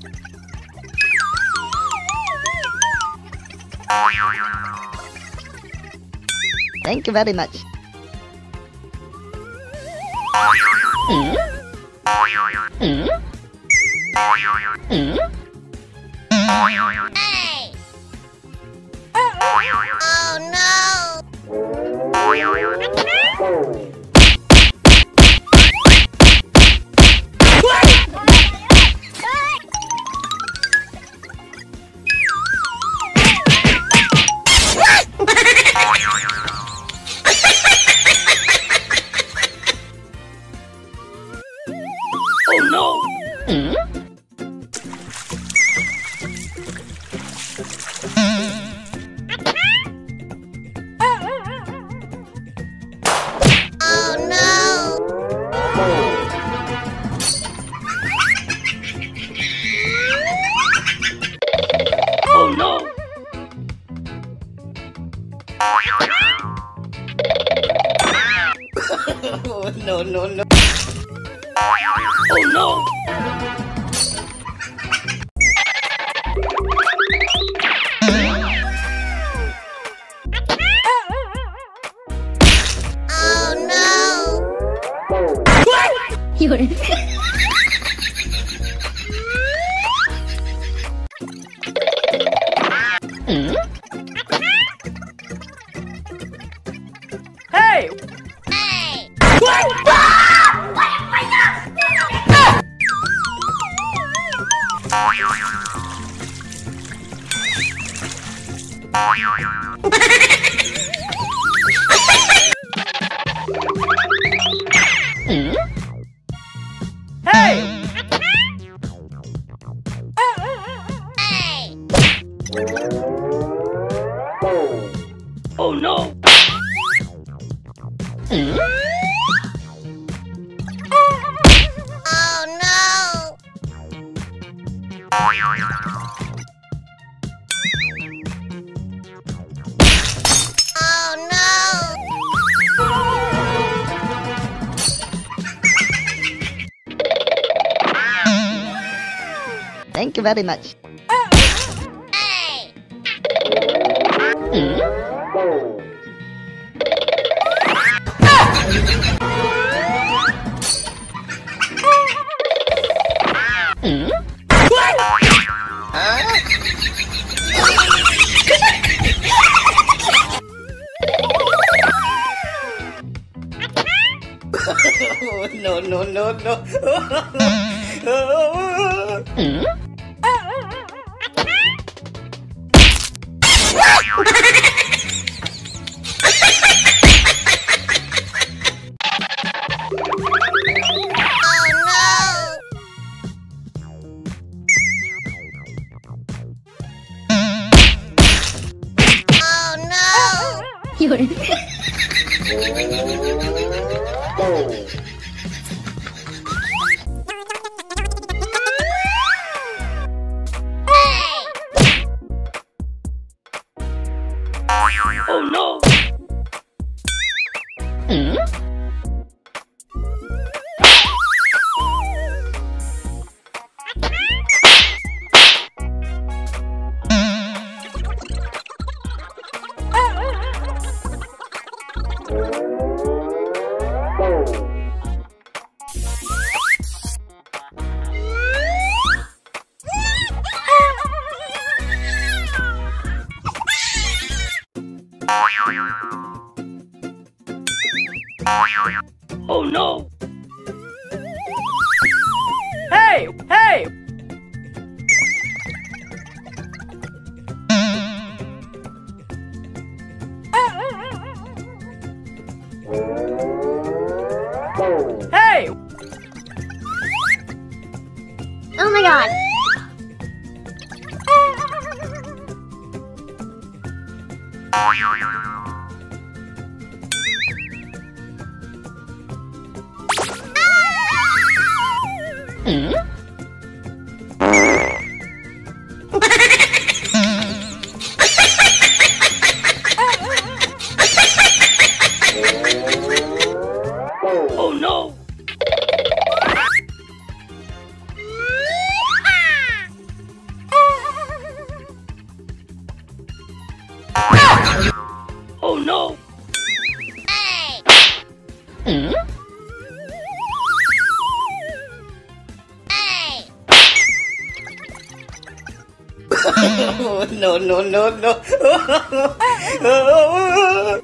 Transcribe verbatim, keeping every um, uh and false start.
Thank you very much. Mm? Mm? Mm? Hey! Oh no! Oh no! Mm? Oh no! Oh no! Oh no no no! Oh no! You're Mm? Hey! Hey! Mm? Hey! Hey! Oh no! Mm? Oh no! Oh no! Thank you very much. Hey! Mm? Mm? Oh no no no no! Mm? Oh no! Oh no! You're Hey! Oh no! Mm? Oh no! Hey! Hey! Hey! Oh my god! Mm? Oh no! Mm? Hey! Oh, no, no, no, no.